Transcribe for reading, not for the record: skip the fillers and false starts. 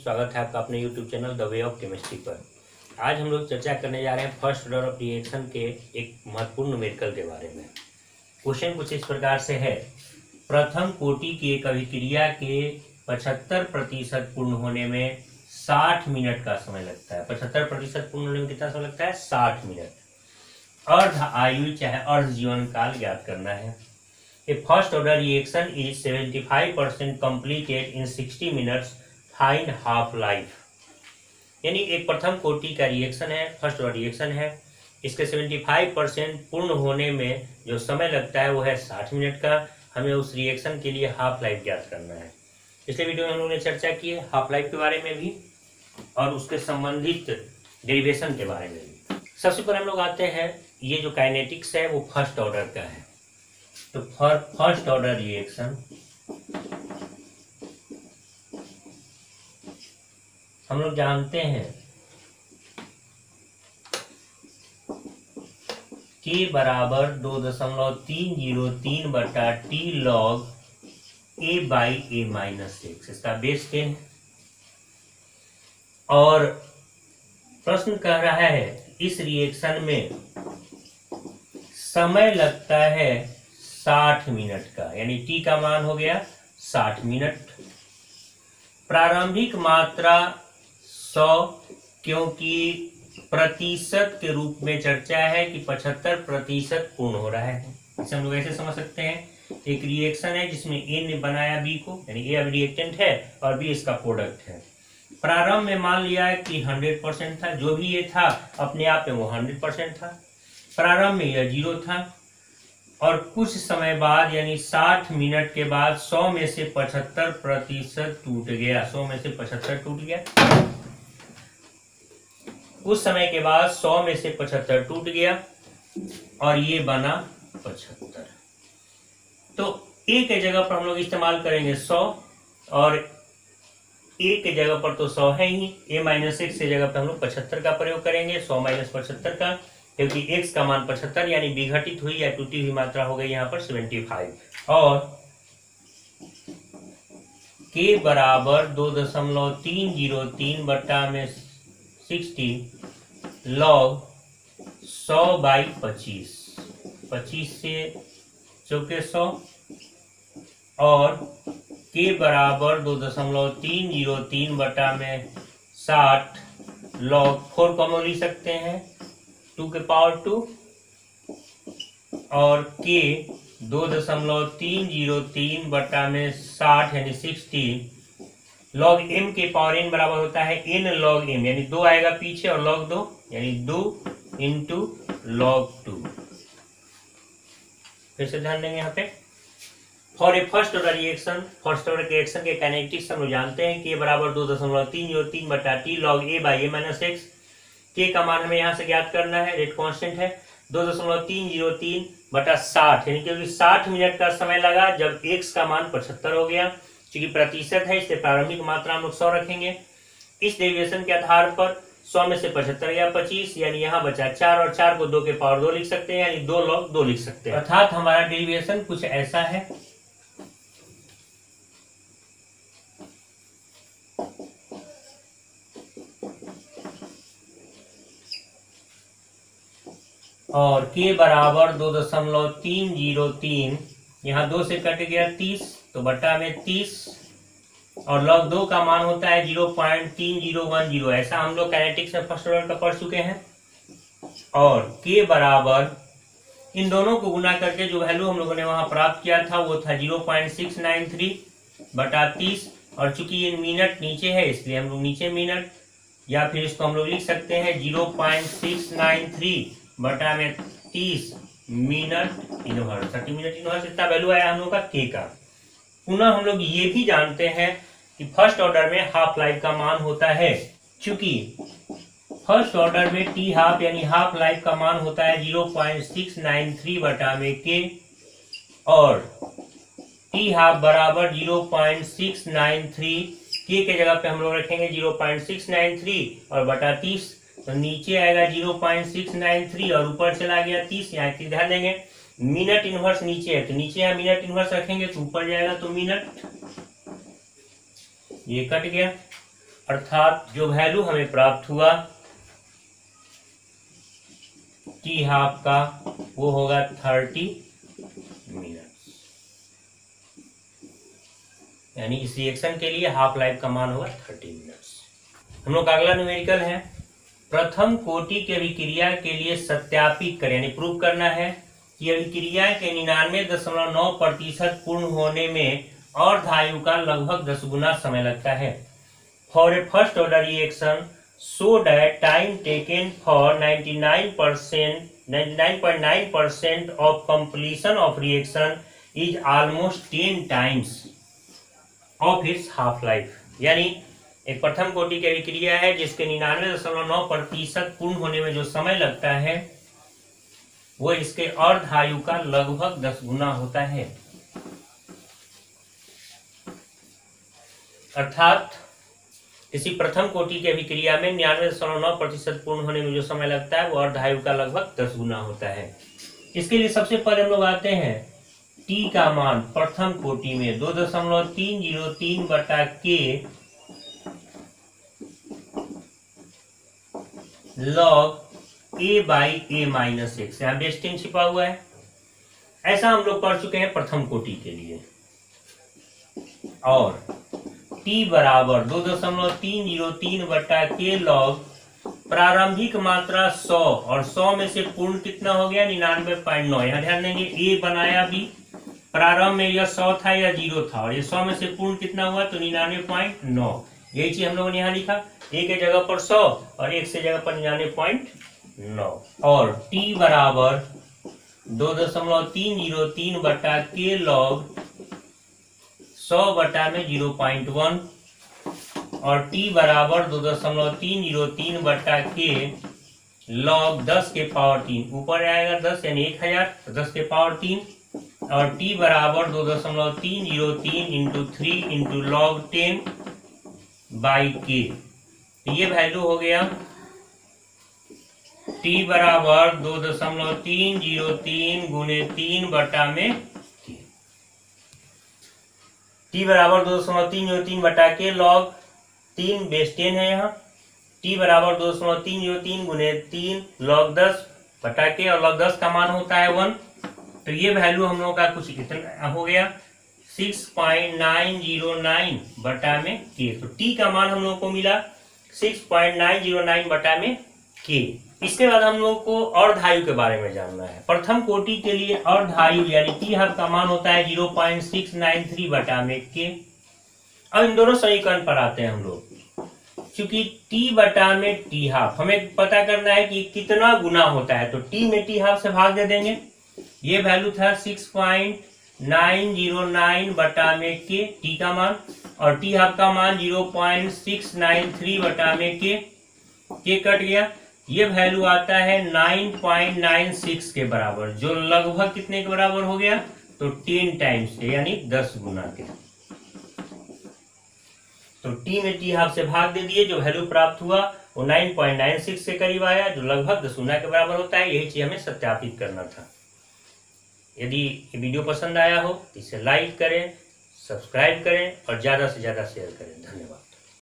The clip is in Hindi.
स्वागत है आपका अपने YouTube channel the way of chemistry पर। आज हम लोग चर्चा करने जा रहे हैं फर्स्ट ऑर्डर ऑफ रिएक्शन के एक महत्वपूर्ण न्यूमेरिकल के बारे में। क्वेश्चन कुछ इस प्रकार से है, प्रथम कोटि की एक अभिक्रिया के 75% पूर्ण होने में 60 मिनट का समय लगता है। 75% पूर्ण होने में कितना समय लगता है? 60 मिनट। अर्ध आयु चाहे अर्ध जीवन काल ज्ञात करना है। A first order reaction is 75% completed in 60 minutes. Find half life. यानी एक प्रथम कोटि का रिएक्शन है, फर्स्ट ऑर्डर रिएक्शन है। इसके 75% पूर्ण होने में जो समय लगता है वो है 60 मिनट का। हमें उस रिएक्शन के लिए हाफ लाइफ ज्ञात करना है। पिछले वीडियो में हम लोगों ने चर्चा की है हाफ लाइफ के बारे में भी और उसके संबंधित डेरिवेशन के बारे में भी। सबसे पहले हम लोग आते हैं, ये जो काइनेटिक्स है वो फर्स्ट ऑर्डर का है। तो फॉर फर्स्ट ऑर्डर रिएक्शन हम लोग जानते हैं K बराबर 2.303 बटा T log A by A minus 6, इसका बेस 10 है। और प्रश्न कह रहा है इस रिएक्शन में समय लगता है 60 मिनट का, यानी T का मान हो गया 60 मिनट। प्रारंभिक मात्रा 100, क्योंकि प्रतिशत के रूप में चर्चा है कि 75% पूर्ण हो रहा है। इसे हम लोग ऐसे समझ सकते हैं, एक रिएक्शन है जिसमें A ने बनाया B को, यानी A अब रिएक्टेंट है और B इसका प्रोडक्ट है। प्रारंभ में मान लिया कि 100% था, जो भी ये था अपने आप में वो 100% था। प्रारंभ में यह 0 था और कुछ समय बाद यानी 60 मिनट के बाद 100 में से 75% टूट गया। 100 में से 75 टूट गया। उस समय के बाद 100 में से 75 टूट गया और ये बना 75। तो A के जगह पर हम लोग इस्तेमाल करेंगे 100 और A के जगह पर तो 100 है ही, A माइनस 6 के जगह पर हम लोग 75 का प्रयोग करेंगे। 100 माइनस 75 का, क्योंकि x का मान 75 यानी विघटित हुई या टूटी हुई मात्रा हो गई यहाँ पर 75। और k बराबर 2.303 बटा में 60 log 100 बाई 25, 25 से चौके 100। और k बराबर 2.303 बटा में 60 log 4 को हम लिख सकते हैं 2 के पावर 2 और k 2.303 बटा में 60 यानी 60 log m के पावर n बराबर होता है n log m, यानी 2 आएगा पीछे और log 2 यानी 2 इंटू log 2। फिर से ध्यान देंगे यहाँ पे, for a first order reaction, first order के रिएक्शन के काइनेटिक्स हम लोग जानते हैं k बराबर 2.303 बटा T log A by A minus 6। K का मान हमें यहाँ से ज्ञात करना है, रेट कांस्टेंट है 2.303 बटा 60, यानी क्योंकि 60 मिनट का समय लगा जब x का मान 75 हो गया। क्योंकि प्रतिशत है इसलिए प्रारंभिक मात्रा हम लोग 100 रखेंगे। इस डेरिवेशन के आधार पर 100 में से 75 गया 25, यानी यहाँ बचा 4 और 4 को 2 के पावर 2 लिख सकते हैं, यानी 2 log 2 लिख सकते हैं। अर्थात हमारा डेरिवेशन कुछ ऐसा है। और k बराबर 2.303, यहाँ 2 से कट गया 30 तो बटा में 30 और log 2 का मान होता है 0.3010। ऐसा हम लोग काइनेटिक्स में फर्स्ट ऑर्डर का पढ़ चुके हैं। और k बराबर इन दोनों को गुना करके जो वैल्यू हम लोगों ने वहां प्राप्त किया था वो था 0.693 बटा 30, और चूंकि ये मिनट नीचे है इसलिए हम लोग नीचे मिनट, या फिर इसको हम लोग लिख सकते हैं 0.693 बटा में 30 मिनट इनवर्स, 30 मिनट इनवर्स। इतना वैल्यू आया हम लोग का k का। पुनः हम लोग ये भी जानते हैं कि फर्स्ट ऑर्डर में हाफ लाइफ का मान होता है, क्योंकि फर्स्ट ऑर्डर में T हाफ यानी हाफ लाइफ का मान होता है 0.693 बटा में k, और T हाफ बराबर 0.693, k के जगह पे हम लोग रखेंगे 0.693 और बटा 30, तो नीचे आएगा 0.693 और ऊपर चला गया 30। यहाँ ध्यान देंगे मिनट इनवर्स नीचे है तो नीचे यहाँ मिनट इनवर्स रखेंगे तो ऊपर जाएगा तो मिनट, ये कट गया। अर्थात जो वैल्यू हमें प्राप्त हुआ टी हाफ का वो होगा 30 मिनट्स, यानी इस रिएक्शन के लिए हाफ लाइफ का मान होगा 30 मिनट्स। हम लोग का अगला न्यूमेरिकल है, प्रथम कोटि की अभिक्रिया के लिए सत्यापित करें, यानी प्रूव करना है कि अभिक्रिया के 99.9% पूर्ण होने में अर्धायु का लगभग 10 गुना समय लगता है। For a first order reaction so that time taken for 99.9% of completion of reaction is almost 10 times of its half life. यानी एक प्रथम कोटि की अभिक्रिया है जिसके 99.9% पूर्ण होने में जो समय लगता है वो इसके अर्धायु का लगभग 10 गुना होता है। अर्थात किसी प्रथम कोटि की अभिक्रिया में 99.9% पूर्ण होने में जो समय लगता है वो अर्धायु का लगभग 10 गुना होता है। इसके लिए सबसे पहले हम लोग आते हैं टी का मान प्रथम कोटि में 2.303 बटा के log A by A minus X, यहाँ बेस 10 छिपा हुआ है। ऐसा हम लोग पढ़ चुके हैं प्रथम कोटि के लिए। और टी बराबर 2.303 बटा के लॉग प्रारंभिक मात्रा 100 और 100 में से पूर्ण कितना हो गया 99.9। यहाँ ध्यान देंगे ए बनाया भी, प्रारंभ में यह 100 था या 0 था, और ये 100 में से पूर्ण कितना हुआ तो 99.9। यही चीज हम लोगों ने यहाँ लिखा, ए के जगह पर 100 और एक से जगह पर 99.9। और टी बराबर 2.303 बटा के लॉग 100 बटा में 0.1 और टी बराबर 2.303 बटा के लॉग 10 के पावर 3, ऊपर आएगा 10 यानी 1000, 10 के पावर 3, और टी बराबर 2.303 इंटू 3 इंटू लॉग 10 बाई के। ये वैल्यू हो गया टी बराबर 2.303 गुने 3 बटा में के। टी बराबर 2.303 बटा के लॉग 3 बेस 10 है यहाँ। टी बराबर 2.303 गुने 3 लॉग 10 बटा के, और लॉग 10 का मान होता है 1। तो ये वैल्यू हम लोग का कुछ इतना हो गया 6.909 बटा में के। तो टी का मान हम लोग को मिला 6.909 बटा में के। इसके बाद हम लोग को अर्धायु के बारे में जानना है। प्रथम कोटि के लिए अर्धायु यानी टी हाफ का मान होता है 0.693 बटा में के। अब इन दोनों समीकरण पर आते हैं हम लोग। क्योंकि टी बटा में टी हाफ हमें पता करना है कि कितना गुना होता है, तो टी में टी हाफ से भाग दे देंगे। ये वैल्यू था 6.909 बटा में के टी का मान, और टी हाफ का मान 0.693 बटा में के कट गया। ये वैल्यू आता है 9.96 के बराबर, जो लगभग कितने के बराबर हो गया तो 10 टाइम्स के, यानी 10 गुना के। तो टी में टी हाफ से भाग दे दिए, जो वैल्यू प्राप्त हुआ वो 9.96 से करीब आया, जो लगभग 10 गुना के बराबर होता है। यही चीज हमें सत्यापित करना था। यदि ये वीडियो पसंद आया हो तो इसे लाइक करें, सब्सक्राइब करें और ज्यादा से ज्यादा शेयर करें। धन्यवाद।